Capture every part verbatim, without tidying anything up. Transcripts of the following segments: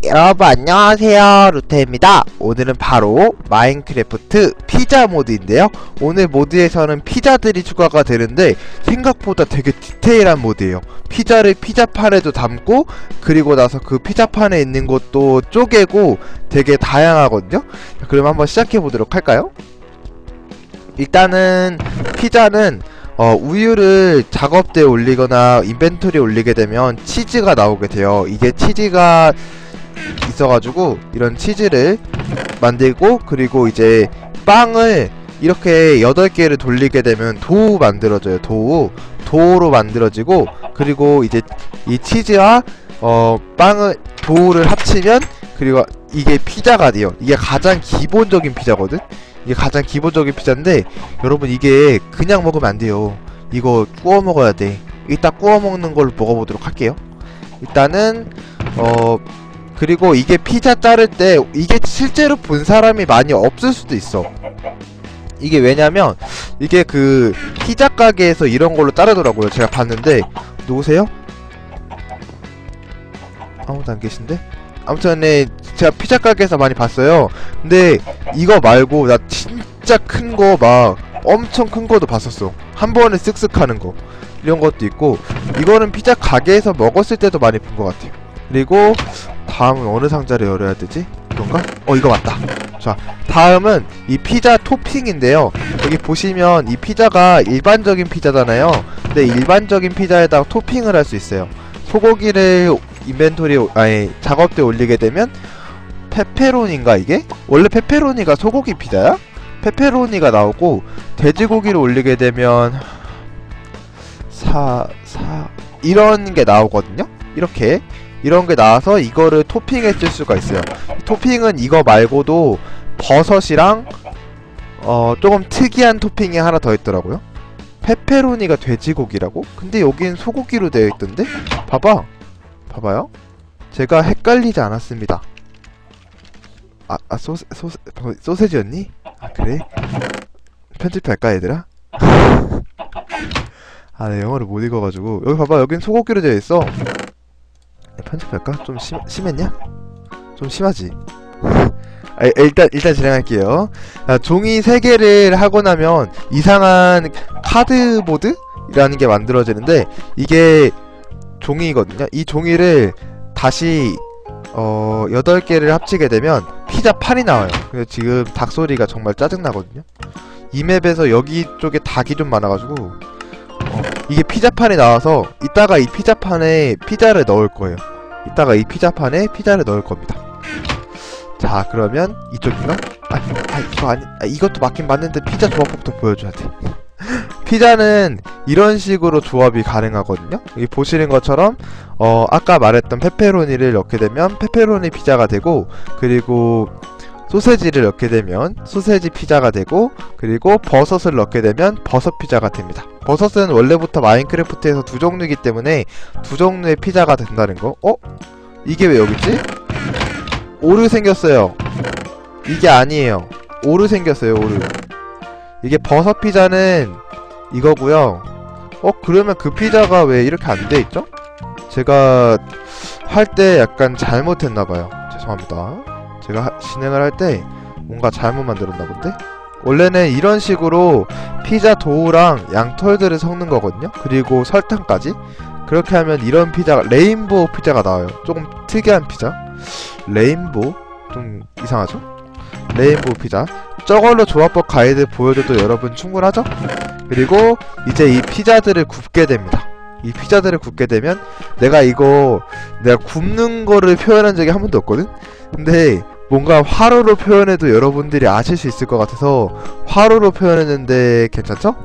여러분 안녕하세요, 루테입니다. 오늘은 바로 마인크래프트 피자 모드인데요, 오늘 모드에서는 피자들이 추가가 되는데 생각보다 되게 디테일한 모드예요. 피자를 피자판에도 담고 그리고 나서 그 피자판에 있는 것도 쪼개고 되게 다양하거든요. 그럼 한번 시작해 보도록 할까요? 일단은 피자는 어, 우유를 작업대에 올리거나 인벤토리에 올리게 되면 치즈가 나오게 돼요. 이게 치즈가 있어가지고 이런 치즈를 만들고, 그리고 이제 빵을 이렇게 여덟 개를 돌리게 되면 도우 만들어져요. 도우 도우로 만들어지고, 그리고 이제 이 치즈와 어 빵을 도우를 합치면 그리고 이게 피자가 돼요. 이게 가장 기본적인 피자거든. 이게 가장 기본적인 피자인데 여러분 이게 그냥 먹으면 안 돼요. 이거 구워 먹어야 돼. 이따 구워 먹는 걸로 먹어보도록 할게요. 일단은 어 그리고 이게 피자 자를 때 이게 실제로 본 사람이 많이 없을 수도 있어. 이게 왜냐면 이게 그 피자 가게에서 이런 걸로 자르더라고요. 제가 봤는데. 누구세요? 아무도 안 계신데? 아무튼 네, 제가 피자 가게에서 많이 봤어요. 근데 이거 말고 나 진짜 큰 거 막 엄청 큰 거도 봤었어. 한 번에 쓱쓱 하는 거, 이런 것도 있고, 이거는 피자 가게에서 먹었을 때도 많이 본 것 같아요. 그리고 다음은 어느 상자를 열어야 되지? 이건가? 어, 이거 맞다. 자, 다음은 이 피자 토핑인데요, 여기 보시면 이 피자가 일반적인 피자잖아요. 근데 일반적인 피자에다가 토핑을 할 수 있어요. 소고기를 인벤토리, 아니 작업대에 올리게 되면 페페로니인가 이게? 원래 페페로니가 소고기 피자야? 페페로니가 나오고, 돼지고기를 올리게 되면 사... 사... 이런 게 나오거든요? 이렇게 이런 게 나와서 이거를 토핑에 쓸 수가 있어요. 토핑은 이거 말고도 버섯이랑 어 조금 특이한 토핑이 하나 더 있더라고요. 페페로니가 돼지고기라고? 근데 여긴 소고기로 되어 있던데? 봐봐 봐봐요. 제가 헷갈리지 않았습니다. 아, 아 소세, 소세, 소세지였니? 아 그래? 편집할까 얘들아? 아, 내 영어를 못 읽어가지고. 여기 봐봐, 여긴 소고기로 되어 있어. 편집할까? 좀 심, 심했냐? 좀 심하지? 아, 일단 일단 진행할게요. 아, 종이 세 개를 하고 나면 이상한 카드보드라는 게 만들어지는데, 이게 종이거든요. 이 종이를 다시 어 여덟 개를 합치게 되면 피자 판이 나와요. 그래서 지금 닭소리가 정말 짜증나거든요. 이 맵에서 여기 쪽에 닭이 좀 많아가지고 어, 이게 피자판이 나와서 이따가 이 피자판에 피자를 넣을 거예요. 이따가 이 피자판에 피자를 넣을 겁니다. 자, 그러면 이쪽인가? 아, 아 이거 아니, 아, 이것도 맞긴 맞는데 피자 조합법부터 보여줘야 돼. 피자는 이런 식으로 조합이 가능하거든요. 여기 보시는 것처럼 어 아까 말했던 페페로니를 넣게 되면 페페로니 피자가 되고, 그리고 소세지를 넣게 되면 소세지 피자가 되고, 그리고 버섯을 넣게 되면 버섯 피자가 됩니다. 버섯은 원래부터 마인크래프트에서 두 종류이기 때문에 두 종류의 피자가 된다는 거. 어? 이게 왜 여기 있지? 오류 생겼어요. 이게 아니에요. 오류 생겼어요. 오류. 이게 버섯 피자는 이거고요. 어? 그러면 그 피자가 왜 이렇게 안 돼 있죠? 제가 할 때 약간 잘못했나봐요. 죄송합니다. 제가 하, 진행을 할 때 뭔가 잘못 만들었나 본데? 원래는 이런 식으로 피자 도우랑 양털들을 섞는 거거든요. 그리고 설탕까지. 그렇게 하면 이런 피자가, 레인보우 피자가 나와요. 조금 특이한 피자. 레인보우? 좀 이상하죠? 레인보우 피자. 저걸로 조합법 가이드 보여줘도 여러분 충분하죠? 그리고 이제 이 피자들을 굽게 됩니다. 이 피자들을 굽게 되면, 내가 이거 내가 굽는 거를 표현한 적이 한 번도 없거든? 근데 뭔가 화로로 표현해도 여러분들이 아실 수 있을 것 같아서 화로로 표현했는데 괜찮죠?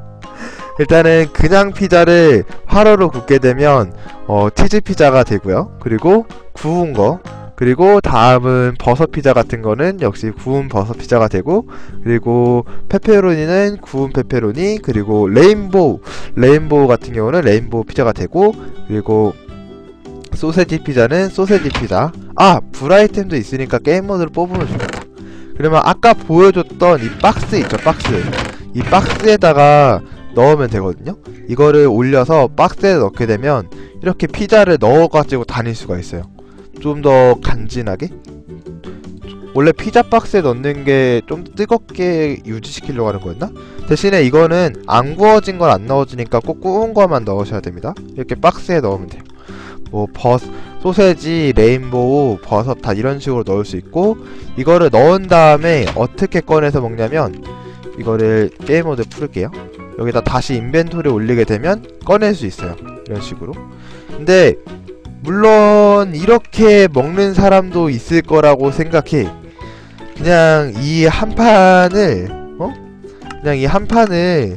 일단은 그냥 피자를 화로로 굽게 되면 어, 치즈 피자가 되고요. 그리고 구운 거, 그리고 다음은 버섯 피자 같은 거는 역시 구운 버섯 피자가 되고, 그리고 페페로니는 구운 페페로니, 그리고 레인보우 레인보우 같은 경우는 레인보우 피자가 되고, 그리고 소세지 피자는 소세지 피자. 아! 불아이템도 있으니까 게임 모드를 뽑으면 좋겠다. 그러면 아까 보여줬던 이 박스 있죠, 박스. 이 박스에다가 넣으면 되거든요. 이거를 올려서 박스에 넣게 되면 이렇게 피자를 넣어가지고 다닐 수가 있어요. 좀 더 간지나게? 원래 피자 박스에 넣는 게 좀 뜨겁게 유지시키려고 하는 거였나? 대신에 이거는 안 구워진 건 안 넣어지니까 꼭 구운 거만 넣으셔야 됩니다. 이렇게 박스에 넣으면 돼요. 뭐 버 소세지, 레인보우, 버섯 다 이런 식으로 넣을 수 있고, 이거를 넣은 다음에 어떻게 꺼내서 먹냐면, 이거를 게임 모드 풀게요. 여기다 다시 인벤토리에 올리게 되면 꺼낼 수 있어요. 이런 식으로. 근데 물론 이렇게 먹는 사람도 있을 거라고 생각해. 그냥 이 한 판을 어? 그냥 이 한 판을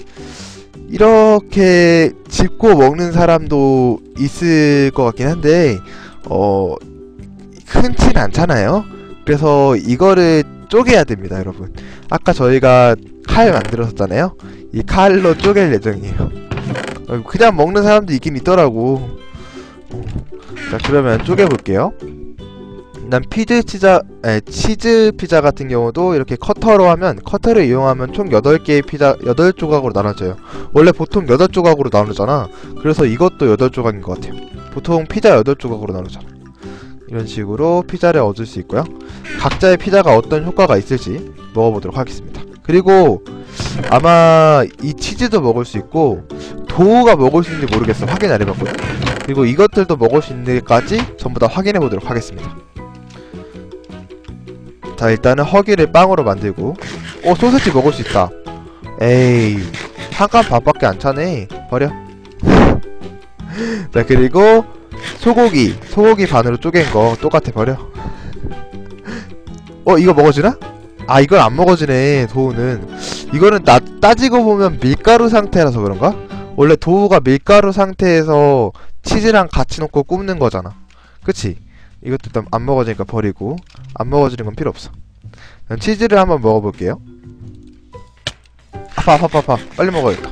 이렇게 짚고 먹는 사람도 있을 것 같긴 한데 어 흔치 않잖아요. 그래서 이거를 쪼개야 됩니다, 여러분. 아까 저희가 칼 만들었었잖아요. 이 칼로 쪼갤 예정이에요. 그냥 먹는 사람도 있긴 있더라고. 자, 그러면 쪼개볼게요. 난 피즈 치자, 에, 치즈 피자 같은 경우도 이렇게 커터로 하면, 커터를 이용하면 총 여덟 개의 피자, 여덟 조각으로 나눠져요. 원래 보통 여덟 조각으로 나누잖아. 그래서 이것도 여덟 조각인 것 같아요. 보통 피자 여덟 조각으로 나누잖아. 이런 식으로 피자를 얻을 수 있고요. 각자의 피자가 어떤 효과가 있을지 먹어보도록 하겠습니다. 그리고 아마 이 치즈도 먹을 수 있고 도우가 먹을 수 있는지 모르겠어. 확인 안 해봤거든. 그리고 이것들도 먹을 수 있는지까지 전부 다 확인해 보도록 하겠습니다. 자, 일단은 허기를 빵으로 만들고. 오, 소세지 먹을 수 있다. 에이, 한 칸 반밖에 안 차네. 버려. 자, 그리고 소고기 소고기 반으로 쪼갠 거 똑같아. 버려. 어, 이거 먹어지나? 아, 이걸 안 먹어지네. 도우는. 이거는 나, 따지고 보면 밀가루 상태라서 그런가? 원래 도우가 밀가루 상태에서 치즈랑 같이 넣고 굽는 거잖아. 그치? 이것도 일단 안 먹어지니까 버리고. 안 먹어지는 건 필요 없어. 그럼 치즈를 한번 먹어볼게요. 아파 아파 아파 아파. 빨리 먹어야겠다.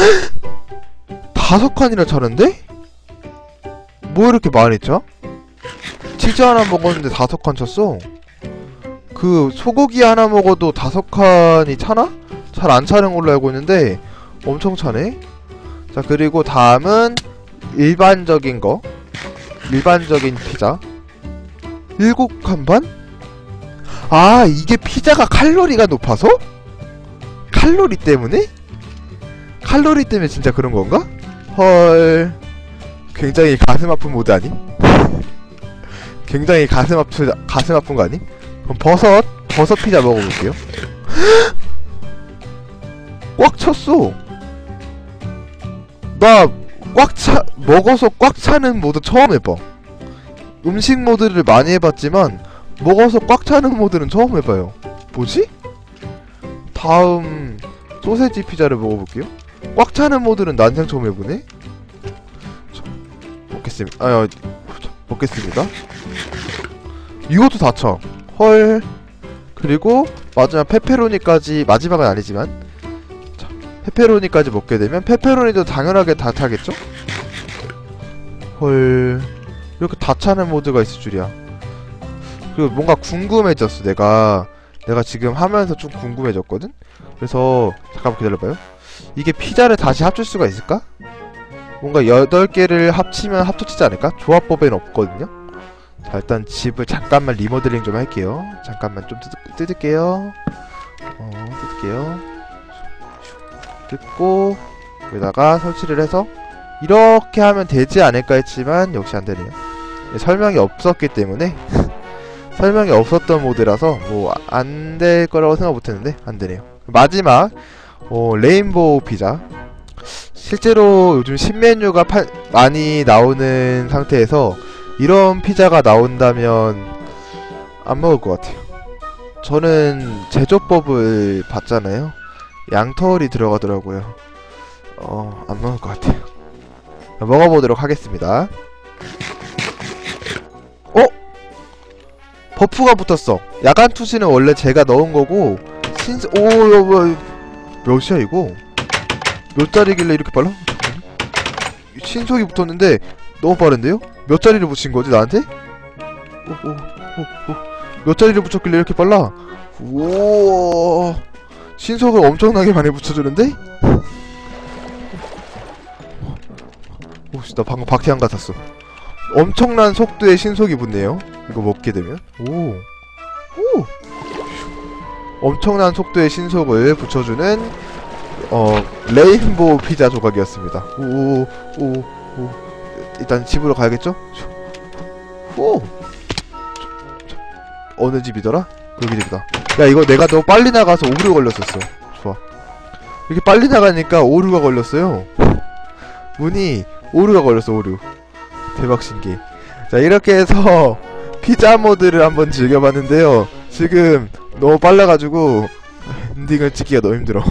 다섯 칸이나 차는데? 뭐 이렇게 많이 차? 치즈 하나 먹었는데 다섯 칸 찼어. 그 소고기 하나 먹어도 다섯 칸이 차나? 잘 안 차는 걸로 알고 있는데 엄청 차네. 자, 그리고 다음은 일반적인 거, 일반적인 피자 일곱 칸 반? 아, 이게 피자가 칼로리가 높아서? 칼로리 때문에? 칼로리 때문에 진짜 그런 건가? 헐, 굉장히 가슴 아픈 모드 아님? 굉장히 가슴 아프, 가슴 아픈 거 아님? 그럼 버섯, 버섯 피자 먹어볼게요. 꽉 찼어. 나 꽉 차, 먹어서 꽉 차는 모드 처음 해봐. 음식 모드를 많이 해봤지만 먹어서 꽉 차는 모드는 처음 해봐요. 뭐지? 다음 소세지 피자를 먹어볼게요. 꽉 차는 모드는 난생 처음 해보네. 자, 먹겠습니다. 아, 먹겠습니다. 이것도 다 차. 헐. 그리고 마지막 페페로니까지, 마지막은 아니지만, 자, 페페로니까지 먹게 되면 페페로니도 당연하게 다 차겠죠? 헐, 이렇게 다 차는 모드가 있을 줄이야. 그리고 뭔가 궁금해졌어. 내가 내가 지금 하면서 좀 궁금해졌거든? 그래서 잠깐만 기다려봐요. 이게 피자를 다시 합칠 수가 있을까? 뭔가 여덟 개를 합치면 합쳐지지 않을까? 조합법에는 없거든요? 자, 일단 집을 잠깐만 리모델링 좀 할게요. 잠깐만 좀 뜯, 뜯을게요. 어, 뜯을게요. 뜯고 여기다가 설치를 해서 이렇게 하면 되지 않을까 했지만 역시 안되네요. 설명이 없었기 때문에 설명이 없었던 모드라서 뭐 안될 거라고 생각 못했는데 안되네요. 마지막 어, 레인보우 피자. 실제로 요즘 신메뉴가 파, 많이 나오는 상태에서 이런 피자가 나온다면 안 먹을 것 같아요. 저는 제조법을 봤잖아요. 양털이 들어가더라고요. 어, 안 먹을 것 같아요. 먹어보도록 하겠습니다. 어? 버프가 붙었어. 야간 투시는 원래 제가 넣은 거고 신스... 오... 뭐, 몇이야 이거? 몇 자리길래 이렇게 빨라? 신속이 붙었는데 너무 빠른데요? 몇 자리를 붙인 거지 나한테? 오, 오, 오, 오. 몇 자리를 붙였길래 이렇게 빨라? 우와, 신속을 엄청나게 많이 붙여주는데? 오씨, 나 방금 박태환 같았어. 엄청난 속도의 신속이 붙네요. 이거 먹게 되면. 오. 오. 엄청난 속도의 신속을 붙여주는 어 레인보우 피자 조각이었습니다. 오. 오. 오. 일단 집으로 가야겠죠? 오. 어느 집이더라? 여기 집이다. 야, 이거 내가 너무 빨리 나가서 오류 걸렸었어. 좋아. 이렇게 빨리 나가니까 오류가 걸렸어요. 문이 오류가 걸렸어. 오류. 대박 신기. 자, 이렇게 해서 피자 모드를 한번 즐겨봤는데요. 지금 너무 빨라가지고 엔딩을 찍기가 너무 힘들어.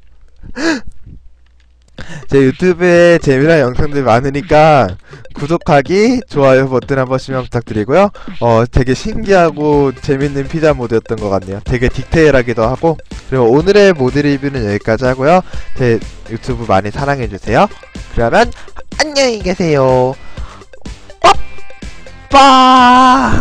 제 유튜브에 재미난 영상들 많으니까 구독하기, 좋아요 버튼 한 번씩만 부탁드리고요. 어, 되게 신기하고 재밌는 피자 모드였던 것 같네요. 되게 디테일하기도 하고. 그리고 오늘의 모드 리뷰는 여기까지 하고요. 제 유튜브 많이 사랑해주세요. 그러면 안녕히 계세요. 빠빠.